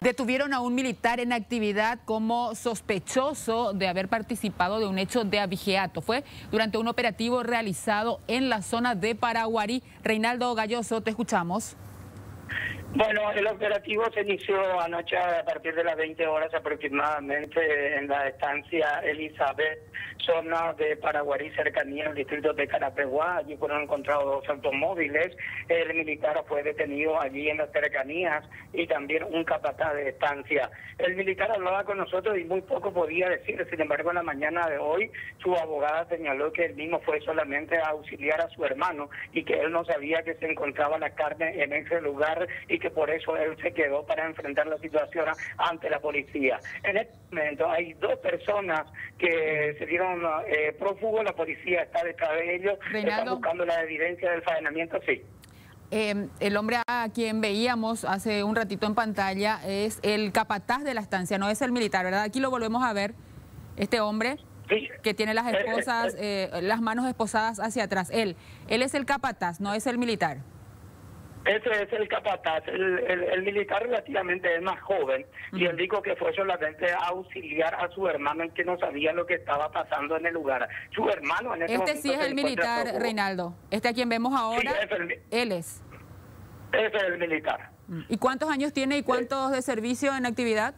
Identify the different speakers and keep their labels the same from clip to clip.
Speaker 1: Detuvieron a un militar en actividad como sospechoso de haber participado de un hecho de abigeato. Fue durante un operativo realizado en la zona de Paraguarí. Reinaldo Galloso, te escuchamos.
Speaker 2: Bueno, el operativo se inició anoche a partir de las 20 horas aproximadamente en la estancia Elizabeth, zona de Paraguarí, cercanía al distrito de Carapeguá. Allí fueron encontrados 2 automóviles. El militar fue detenido allí en las cercanías y también un capataz de estancia. El militar hablaba con nosotros y muy poco podía decir. Sin embargo, en la mañana de hoy su abogada señaló que él mismo fue solamente a auxiliar a su hermano y que él no sabía que se encontraba la carne en ese lugar y que por eso él se quedó para enfrentar la situación ante la policía. En este momento hay 2 personas que se dieron prófugos, la policía está detrás de ellos, está buscando la evidencia del faenamiento, sí.
Speaker 1: El hombre a quien veíamos hace un ratito en pantalla es el capataz de la estancia, no es el militar, ¿verdad? Aquí lo volvemos a ver, este hombre sí, que tiene las esposas, las manos esposadas hacia atrás. Él es el capataz, no es el militar.
Speaker 2: Ese es el capataz. El militar relativamente es más joven y él dijo que fue solamente a auxiliar a su hermano en que no sabía lo que estaba pasando en el lugar. Su hermano en ese momento
Speaker 1: sí es el militar, Reinaldo. Este a quien vemos ahora,
Speaker 2: sí,
Speaker 1: él es.
Speaker 2: Ese es el militar.
Speaker 1: ¿Y cuántos años tiene y cuántos de servicio en actividad?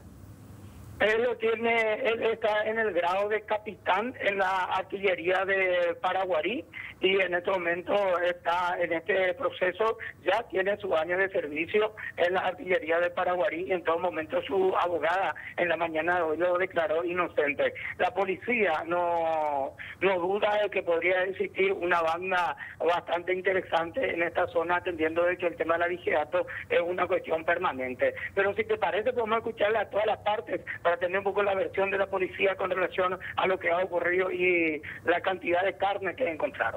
Speaker 2: Él está en el grado de capitán en la artillería de Paraguarí y en este momento está en este proceso, ya tiene su año de servicio en la artillería de Paraguarí y en todo momento su abogada en la mañana de hoy lo declaró inocente. La policía no duda de que podría existir una banda bastante interesante en esta zona, atendiendo de que el tema del abigeato es una cuestión permanente. Pero si te parece, podemos escucharle a todas las partes para tener un poco la versión de la policía con relación a lo que ha ocurrido y la cantidad de carne que encontraron.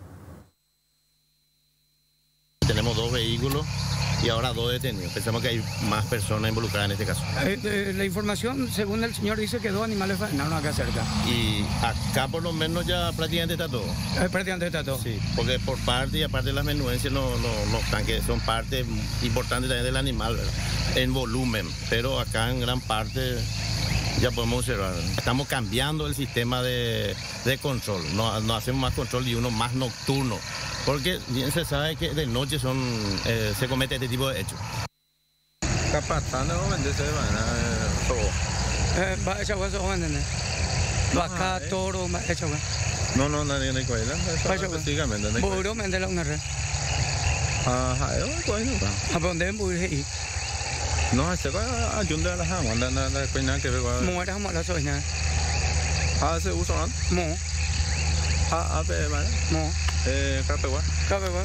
Speaker 3: Tenemos 2 vehículos y ahora 2 detenidos. Pensamos que hay más personas involucradas en este caso.
Speaker 4: La información, según el señor, dice que 2 animales faenaron acá cerca.
Speaker 3: Y acá por lo menos ya prácticamente está todo.
Speaker 4: Prácticamente está todo.
Speaker 3: Sí, porque por parte y aparte de las menudencias los tanques son parte importante también del animal, ¿verdad? En volumen, pero acá en gran parte ya podemos observar. Estamos cambiando el sistema de control, no hacemos más control y uno más nocturno, porque bien se sabe que de noche se comete este tipo de hechos.
Speaker 5: Capataz nuevamente se van a todo.
Speaker 4: Va a echar hueso, vaca, toro, va a echar hueso.
Speaker 5: No, nadie en el cuello. Básicamente.
Speaker 4: Buro, mende la una red.
Speaker 5: Ajá, bueno.
Speaker 4: ¿A dónde voy?
Speaker 5: No, se va a ayudar a la jama, anda cuina que veo.
Speaker 4: Muera como la soy, ¿no?
Speaker 5: Se usa ¿no?
Speaker 4: Mo.
Speaker 5: Ve, ¿vale?
Speaker 4: Mo.
Speaker 5: Carapeguá.
Speaker 4: Carapeguá.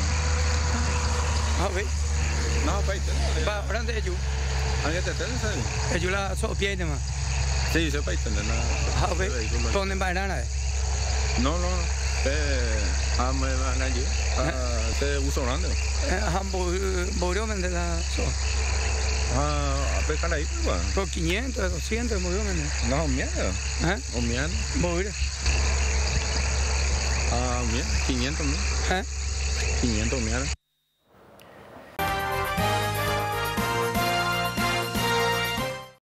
Speaker 4: Ve.
Speaker 5: No, paite.
Speaker 4: Va, grande ellos.
Speaker 5: ¿Alguien te tiene?
Speaker 4: Ellos la so pie de más.
Speaker 5: Sí, se paite, ¿no?
Speaker 4: Ve. ¿Dónde va a ir?
Speaker 5: No. Me van allí. Se usa grande.
Speaker 4: Murió de la so.
Speaker 5: A pescar ahí, pues.
Speaker 4: Por 500, 200 murió.
Speaker 5: No, mierda. ¿O mierda?
Speaker 4: Murió.
Speaker 5: Mierda, 500 mil. 500 mierda.